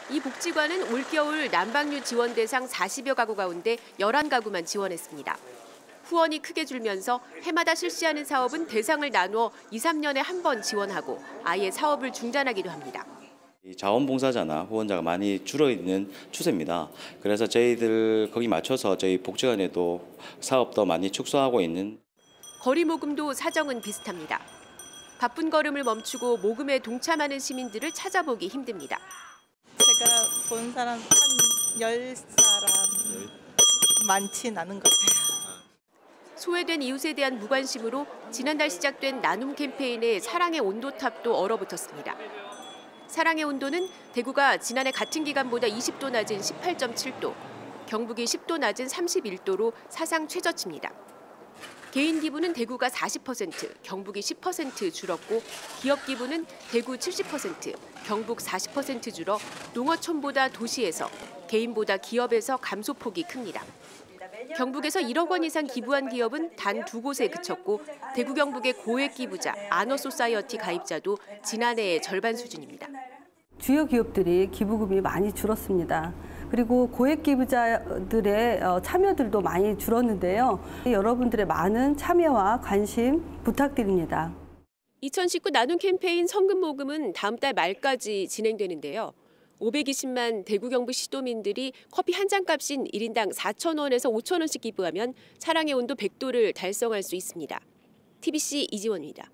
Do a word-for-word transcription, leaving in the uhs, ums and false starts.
이 복지관은 올겨울 난방유 지원 대상 사십여 가구 가운데 열한 가구만 지원했습니다. 후원이 크게 줄면서 해마다 실시하는 사업은 대상을 나누어 이, 삼 년에 한 번 지원하고 아예 사업을 중단하기도 합니다. 자원봉사자나 후원자가 많이 줄어있는 추세입니다. 그래서 저희들 거기 맞춰서 저희 복지관에도 사업도 많이 축소하고 있는. 거리 모금도 사정은 비슷합니다. 바쁜 걸음을 멈추고 모금에 동참하는 시민들을 찾아보기 힘듭니다. 제가 본 사람 한 열 사람 많진 않은 것 같아요. 소외된 이웃에 대한 무관심으로 지난달 시작된 나눔 캠페인에 사랑의 온도탑도 얼어붙었습니다. 사랑의 온도는 대구가 지난해 같은 기간보다 이십 도 낮은 십팔 점 칠 도, 경북이 십 도 낮은 삼십일 도로 사상 최저치입니다. 개인 기부는 대구가 사십 퍼센트, 경북이 십 퍼센트 줄었고 기업 기부는 대구 칠십 퍼센트, 경북 사십 퍼센트 줄어 농어촌보다 도시에서, 개인보다 기업에서 감소폭이 큽니다. 경북에서 일억 원 이상 기부한 기업은 단 두 곳에 그쳤고 대구 경북의 고액 기부자, 아너소사이어티 가입자도 지난해의 절반 수준입니다. 주요 기업들이 기부금이 많이 줄었습니다. 그리고 고액 기부자들의 참여들도 많이 줄었는데요. 여러분들의 많은 참여와 관심 부탁드립니다. 이천십구 나눔 캠페인 성금 모금은 다음 달 말까지 진행되는데요. 오백이십만 대구 경북 시도민들이 커피 한 잔 값인 일 인당 사천 원에서 오천 원씩 기부하면 사랑의 온도 백 도를 달성할 수 있습니다. 티비씨 이지원입니다.